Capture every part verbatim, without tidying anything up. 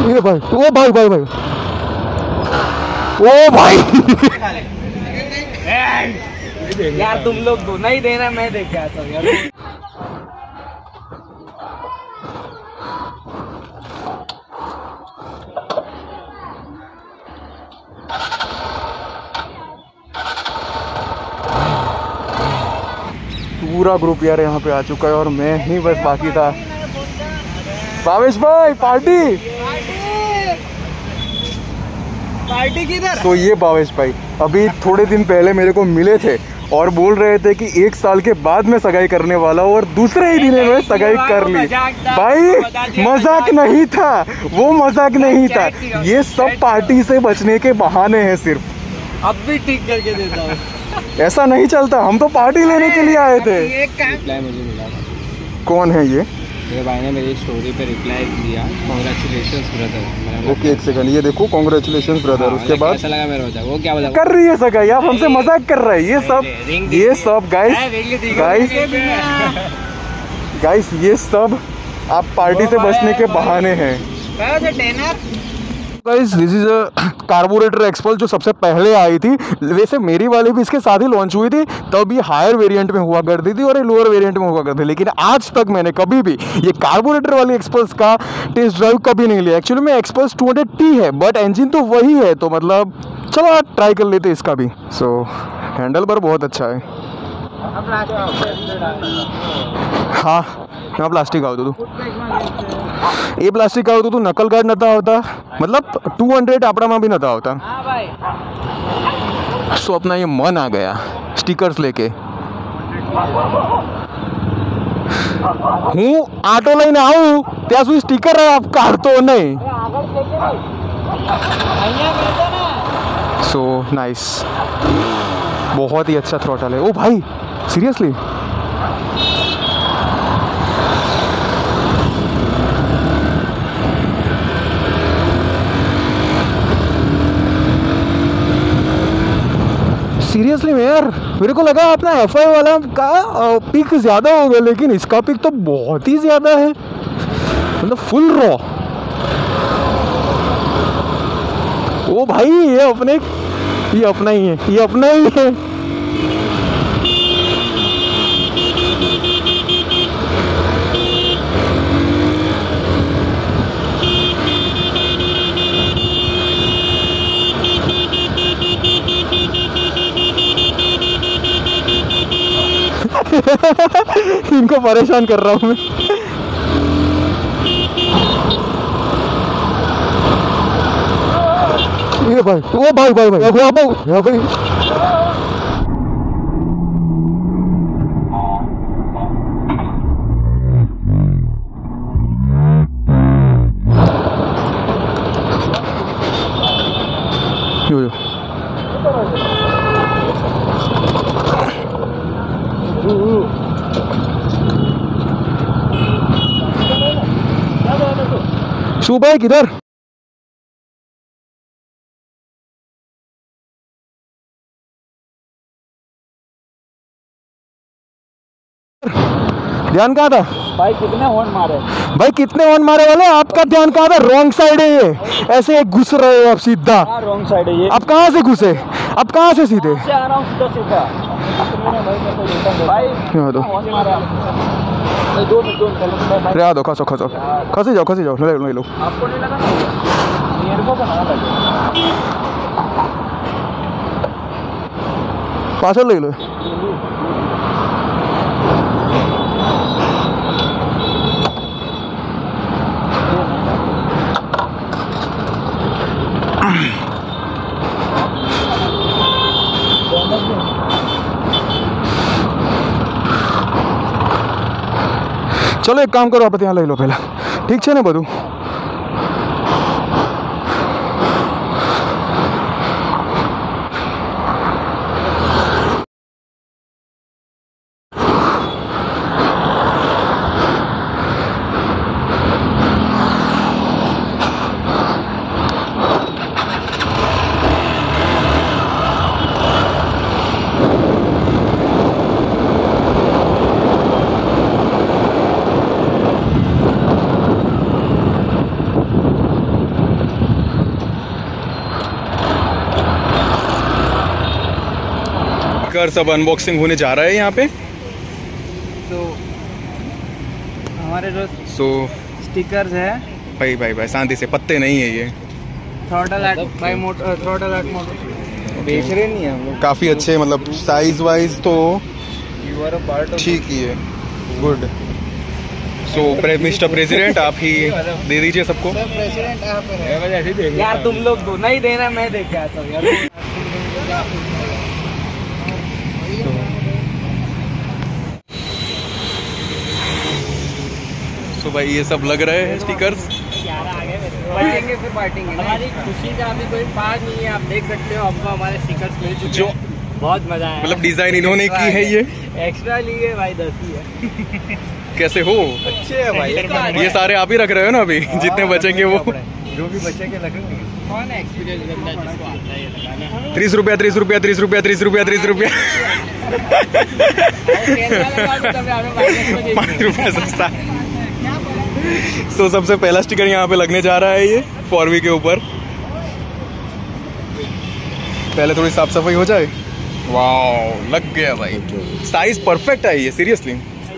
ये भाई, ओ भाई भाई भाई, ओ भाई यार तुम लोग दो नहीं देना, मैं देख के आता हूँ यार। पूरा ग्रुप यार यहाँ पे आ चुका है और मैं ही बस बाकी था। भावेश भाई पार्टी पार्टी किधर? तो ये भावेश भाई अभी थोड़े दिन पहले मेरे को मिले थे और बोल रहे थे कि एक साल के बाद मैं सगाई करने वाला हूँ और दूसरे ही दिन में सगाई कर ली। भाई मजाक नहीं था वो, मजाक नहीं था, ये सब पार्टी से बचने के बहाने हैं सिर्फ। अब भी ठीक करके देता हूँ। ऐसा नहीं चलता, हम तो पार्टी लेने के लिए आए थे। रिप्लाई मुझे मिला था। कौन है ये? मेरे भाई ने मेरी स्टोरी पे रिप्लाई दिया, कांग्रेचुलेशंस ब्रदर। ओके एक सेकंड, ये देखो कांग्रेचुलेशंस ब्रदर। उसके बाद कैसा लगा मेरा? वो क्या बोला? कर रही है सगाई, आप हमसे मजाक कर रहे हैं। ये सब ये सब गाइस गाइस गाइस ये सब आप पार्टी से बचने के बहाने हैं। Guys this is a carburettor एक्सपल्स जो सबसे पहले आई थी। वैसे मेरी वाली भी इसके साथ ही लॉन्च हुई थी, तब ये हायर वेरिएंट में हुआ करती थी और ये लोअर वेरिएंट में हुआ करती थी। लेकिन आज तक मैंने कभी भी ये कार्बोरेटर वाली एक्सपल्स का टेस्ट ड्राइव कभी नहीं लिया। एक्चुअली में एक्सपल्स टू हंड्रेड टी है बट इंजन तो वही है, तो मतलब चलो ट्राई कर लेते इसका भी। सो हैंडल पर बहुत अच्छा है। हाँ यहाँ प्लास्टिक आवतो तू એ પ્લાસ્ટિક આવતું હતું, નકલ ગાર્ડ નતા આવતા, मतलब टू हंड्रेड આપણામાં भी નતા આવતા। सो अपना ये मन आ गया स्टिकर्स लेके। હું આટો લઈને આવું ત્યાં સુધી સ્ટીકર કાઢતો નહીં। सो नाइस, बहुत ही अच्छा थ्रॉटल है। ओ भाई सीरियसली सीरियसली में यार मेरे को लगा अपना एफ आई वाला का पिक ज़्यादा हो गया, लेकिन इसका पिक तो बहुत ही ज़्यादा है, मतलब फुल रॉ। ओ भाई ये अपने ये अपना ही है, ये अपना ही है। इनको परेशान कर रहा हूँ मैं। ये भाई ओ भाई भाई भाई भाई भाई भाई यो यो सुबह किधर? ध्यान कहाँ था भाई? कितने हॉर्न मारे भाई, कितने हॉर्न मारे वाले? आपका ध्यान कहाँ था? रॉन्ग साइड है ये, ऐसे घुस रहे हो आप सीधा। रॉन्ग साइड है ये। आप कहाँ से घुसे? आप कहाँ से सीधे? से आ रहा हूँ सीधा सीधा। भाई यहाँ दो हॉर्न मारा। दो दो रे दो, खसो खसो खसी जाओ खसी जाओ, ले लो ले लो। आपको नहीं लगा? मेरे को तो ना लगे। पाछल ले लो। चलो एक काम करो, आप यहाँ ले लो पहला, ठीक है ना बधु? स्टिकर सब अनबॉक्सिंग होने जा रहा है यहाँ पे। तो हमारे जो सो स्टिकर्स है भाई भाई भाई शांति से, पत्ते नहीं है ये, throttle at by motor, throttle at motor बेच रहे नहीं है हम लोग। काफ़ी अच्छे, मतलब साइज वाइज तो यू आर अ पार्ट ठीक ही है, गुड। सो मिस्टर प्रेसिडेंट आप ही दे दीजिए सबको। प्रेसिडेंट आप है यार, तुम लोग दो नहीं देना, मैं दे के आता हूँ यार। तो भाई ये सब लग रहे हैं स्टिकर्स, बचेंगे फिर बांटेंगे। हमारी खुशी का अभी कोई पार नहीं है, आप देख सकते हो, आपको हमारे स्टिकर्स मिल चुके जो हैं। बहुत मजा आया, मतलब डिजाइन इन्होंने की है, ये एक्स्ट्रा लिए भाई, दस ही है। कैसे हो? अच्छे है भाई, ये सारे आप ही रख रहे हो ना अभी, जितने बचेंगे वो जो भी बचेंगे लगेंगे। कौन है एक्सपीरियंस बंदा जिसको आता है ये लगाना? तीस रुपया तीस रुपया तीस रुपया तीस रुपया तीस रुपया पाँच रुपया सस्ता। सो सबसे पहला स्टिकर यहाँ पे लगने जा रहा है ये फॉरवी के ऊपर। पहले थोड़ी साफ सफाई हो जाए। वाह, लग गया भाई, साइज परफेक्ट है ये, सीरियसली।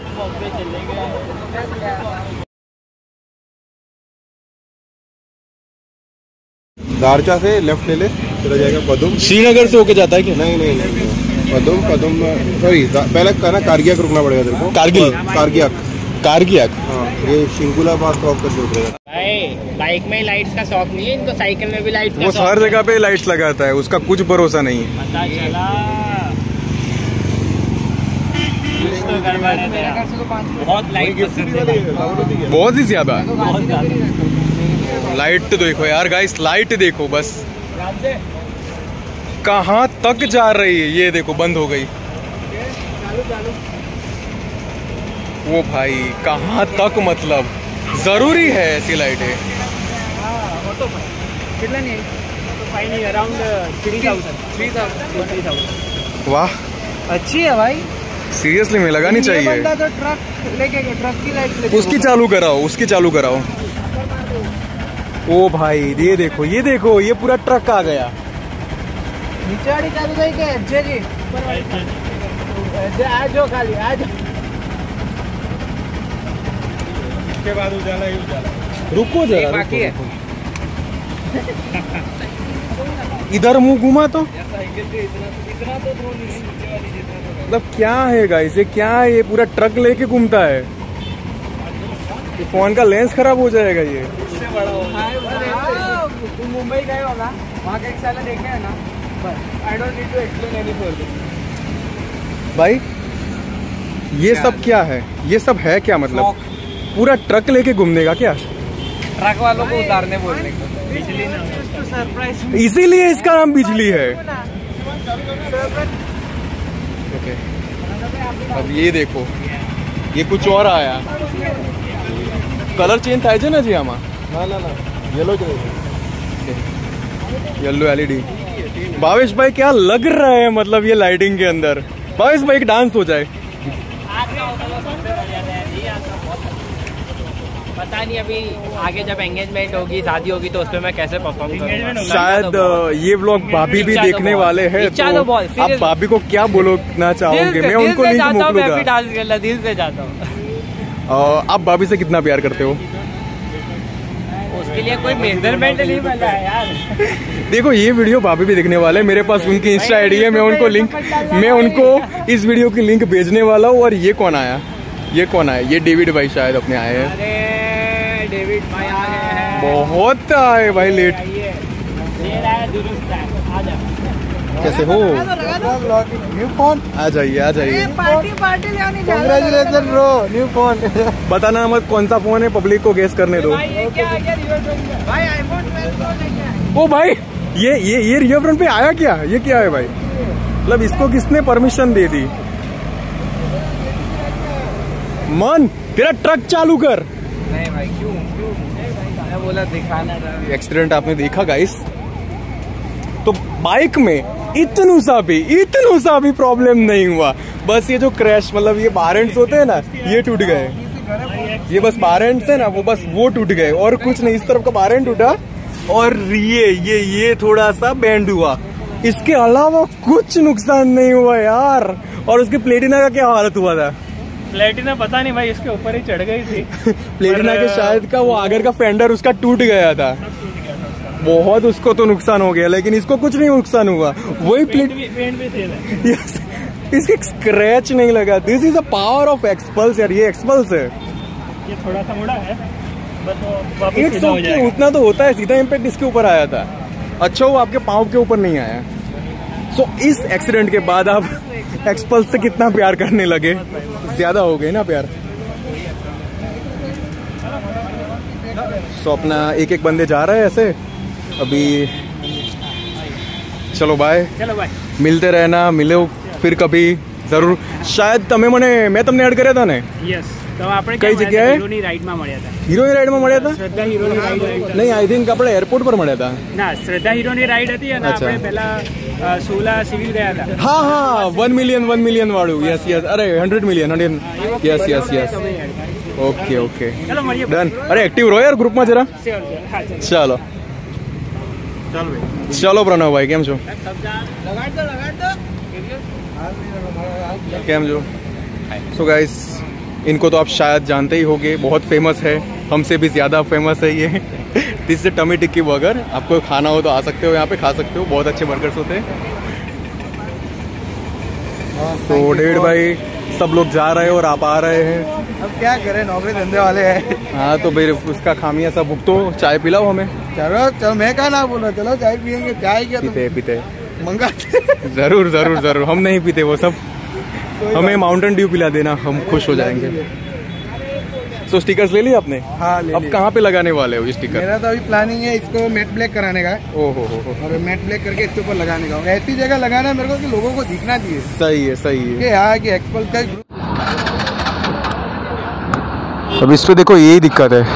दारचा से लेफ्ट ले ले, चला जाएगा पदुम। श्रीनगर से होके जाता है क्या? नहीं नहीं नहीं, पदुम पदुम सॉरी, पहले कहना कारगियाक रुकना पड़ेगा तेरे को। कारगिल? कारगियाक कारगियाक, हाँ, ये शिंकुला पास क्रॉस करके उतरेगा। भाई बाइक में लाइट्स का शौक नहीं है इनको, साइकिल में भी लाइट्स का वो हर जगह पे लाइट्स लगाता है, उसका कुछ भरोसा नहीं है। पता चला बहुत लाइट पसंद है, बहुत ही ज्यादा लाइट। तो देखो यार गाइस, लाइट देखो बस कहाँ तक जा रही है, ये देखो बंद हो गई। वो भाई कहाँ तक, मतलब जरूरी है ऐसी लाइटें। कितना नहीं fine around three thousand three thousand three thousand वाह, अच्छी है भाई, सीरियसली में लगानी चाहिए। बंदा तो ट्रक लेके ट्रक की लाइट लेके उसकी चालू कराओ, उसकी चालू कराओ। ओ भाई ये देखो, ये देखो, ये पूरा ट्रक आ गया। नीचे वाली चालू गई क्या? एफजे जी आज जो खाली आज के बाद उजाला ही उजाला। रुको जरा, बाकी है। इधर मुंह घुमा तो, इतना तो धो नहीं, नीचे वाली जितना तो मतलब क्या है गाइस, ये क्या है? ये पूरा ट्रक लेके घूमता है, ये फोन का लेंस खराब हो जाएगा ये। इससे बड़ा होगा। तुम मुंबई गए होगा, वहाँ का एक साल देखे है ना, बस I don't need to explain any further. भाई ये सब क्या है? ये सब है क्या? मतलब पूरा ट्रक लेके घूमने का क्या? ट्रक वालों को उतारने बोलने को, बिजली ना हो सरप्राइज, इसीलिए इसका नाम बिजली है। ओके, अब ये देखो, ये कुछ और आया, कलर चेंज થાય છે ને जी આમાં? ना ना ना, येलो चाहिए, येलो एलईडी। भावेश भाई क्या लग रहा है, मतलब ये लाइटिंग के अंदर? भावेश भाई एक डांस हो जाए। पता नहीं अभी आगे जब एंगेजमेंट होगी, शादी होगी, तो उसमें मैं कैसे परफॉर्म करूंगा। शायद ये व्लॉग भाभी भी देखने वाले हैं, तो आप भाभी को क्या बोलना चाहोगे? मैं उनको लिंक मोकलूंगा। डांस करना दिल से जाता हूँ। आप भाभी से कितना प्यार करते हो? उसके लिए कोई मेजरमेंट नहीं मिला है यार। देखो ये वीडियो भाभी भी देखने वाले हैं, मेरे पास उनकी इंस्टा आईडी है, मैं उनको लिंक मैं उनको इस वीडियो की लिंक भेजने वाला हूँ। और ये कौन आया? ये कौन आया? ये डेविड भाई शायद अपने आए हैं। अरे डेविड भाई आ गए हैं, बहुत आए भाई, लेट। कैसे हो? न्यू फोन, आ जाइए आ जाइए, पार्टी पार्टी लेने जा रहे हैं। Congratulation bro, new phone. बताना मत कौन सा फोन है, पब्लिक को गेस करने दो। भाई ये क्या आ गया रिवर्स भाई, आईफोन ट्वेल्व प्रो लेके आए। ओ भाई, ये ये ये रियर फ्रंट पे आया क्या? ये क्या है भाई? मतलब इसको किसने परमिशन दे दी? मन तेरा ट्रक चालू कर। नहीं भाई क्यों क्यों मैं बोला दिखाना था। एक्सीडेंट आपने देखा गाइस, तो बाइक में इतनू सा भी इतनू सा भी प्रॉब्लम नहीं हुआ। बस ये जो क्रैश, मतलब ये बारेंट्स होते हैं ना, ये टूट गए। ये बस बारेंट्स है ना, वो बस वो टूट गए, और कुछ नहीं। इस तरफ का बारेंट टूटा और ये ये ये थोड़ा सा बेंड हुआ, इसके अलावा कुछ नुकसान नहीं हुआ यार। और उसकी प्लेटिना का क्या हालत हुआ था? प्लेटिना पता नहीं भाई, इसके ऊपर ही चढ़ गई थी। प्लेटिना के शायद का वो आगे का फेंडर उसका टूट गया था, बहुत उसको तो नुकसान हो गया, लेकिन इसको कुछ नहीं नुकसान हुआ। वही प्लेट पेंट भी थे। यस, इसके स्क्रैच नहीं लगा। This is a power of Xpulse यार, ये एक्सपल्स है। ये थोड़ा सा मुड़ा है, बस वो वापस It's सीधा हो okay, जाएगा। उतना तो होता है, सीधा इम्पैक्ट इसके ऊपर आया था। अच्छा वो आपके पाँव के ऊपर नहीं आया। सो so, इस एक्सीडेंट के बाद आप एक्सपल्स से कितना प्यार करने लगे? ज्यादा हो गए ना प्यार। सो so, अपना एक एक बंदे जा रहे हैं ऐसे अभी। चलो बाय, चलो भाई, मिलते रहना, मिलो फिर कभी जरूर। शायद તમે મને મેં તમને એડ કર્યા હતા ને? યસ, તો આપણે કઈ જગ્યાએ? હીરોની રાઈડમાં મળ્યા હતા। હીરોની રાઈડમાં મળ્યા હતા? શ્રદ્ધા હીરોની રાઈડ હતી। નહીં, આઈ થિંક આપણે એરપોર્ટ પર મળ્યા હતા। ના, શ્રદ્ધા હીરોની રાઈડ હતી અને અચ્છા। આપણે પહેલા અ, સોલા સિવિલ ગયા હતા। હા હા, વન મિલિયન વન મિલિયન વાળું। યસ યસ, અરે hundred million hundred. Yes yes yes, okay okay, ચલો મળીએ। ડન। અરે એક્ટિવ રહો યાર ગ્રુપમાં જરા। Sure, sure. હા, ચલો। ચાલો ચાલો ભાઈ, ચલો પ્રણવ ભાઈ, કેમ છો? લગાડ દો, લગાડ દો। કેમ છો? सो गाइस, इनको तो आप शायद जानते ही होंगे, बहुत फेमस है, हमसे भी ज़्यादा फेमस है ये। दिस से टमी टिक्की बर्गर। आपको खाना हो तो आ सकते हो, यहाँ पे खा सकते हो, बहुत अच्छे बर्गर्स होते हैं। तो डेविड भाई सब लोग जा रहे हैं और आप आ रहे हैं। अब क्या करें, नौकरी धंधे वाले हैं। हाँ तो फिर उसका खामिया सब भुगतो। चाय पिलाओ हमें। चलो चलो, मैं क्या ना बोला, चलो चाय पियेंगे। चाय क्या पीते पीते मंगाते? जरूर जरूर जरूर, हम नहीं पीते वो सब, हमें माउंटेन ड्यू पिला देना, हम खुश हो जाएंगे। सो स्टिकर्स ले लिए आपने? हाँ, ले अब लिए। कहाँ पे लगाने वाले हो ये स्टिकर? मेरा तो अभी प्लानिंग है इसको मैट ब्लैक कराने का, ओहो हो हो, और मैट ब्लैक करके इसके ऊपर लगाने का। ऐसी जगह लगाना है मेरे को कि लोगों को दिखना चाहिए सही है सही है। कि हाँ कि एक्सपल्स का ग्रुप। अब इस पे देखो यही दिक्कत है।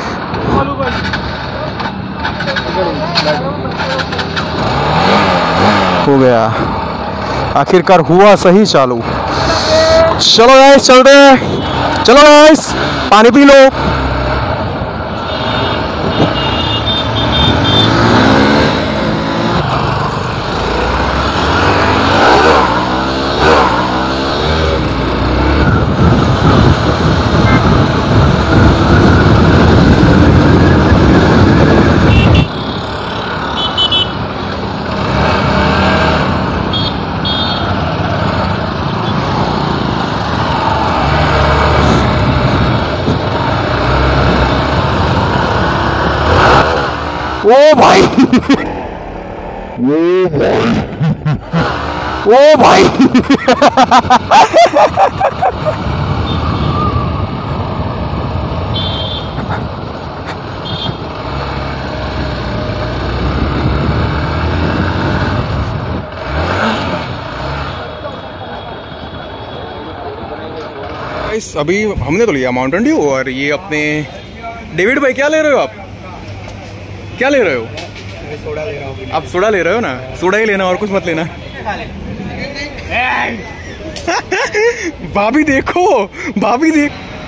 हो गया, आखिरकार हुआ सही चालू। चलो गाइस चलते हैं, चलो गाइस पानी पी लो। ओ भाई ओ भाई ओ भाई अभी हमने तो लिया माउंटेन ड्यू, और ये अपने डेविड भाई क्या ले रहे हो आप? क्या ले रहे हो? सोडा ले रहा हूँ। आप सोडा ले रहे हो ना? सोडा ही लेना और कुछ मत लेना। भाभी देखो, भाभी देख।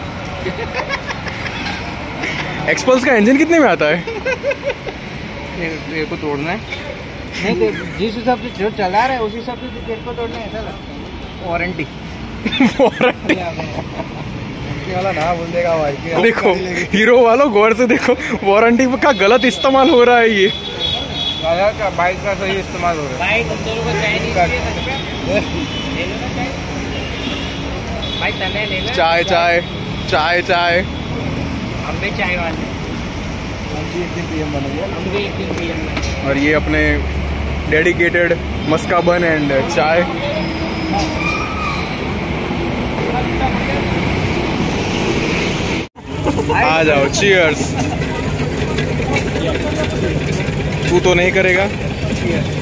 एक्सपल्स का इंजन कितने में आता है? तेरे को तोड़ना है? नहीं, तो जिस हिसाब से जो चला रहा है उस हिसाब से तेरे को तोड़ना है। ऐसा वारंटी वारंटी वाला ना बोल देगा भाई कि देखो हीरो वालों गौर से देखो, वारंटी का गलत इस्तेमाल हो रहा है। ये दादा का बाइक का सही इस्तेमाल हो रहा है। भाई तुम दोनों को चाय नहीं चाहिए? ले लो ना चाय। भाई तने ले लो चाय चाय चाय चाय। हम भी चाय वाले, हम भी एक दिन पीएम बनेंगे। हम भी एक दिन पिएंगे। और ये अपने डेडिकेटेड मस्का बन एंड चाय। आ जाओ, चीयर्स। तू तो नहीं करेगा?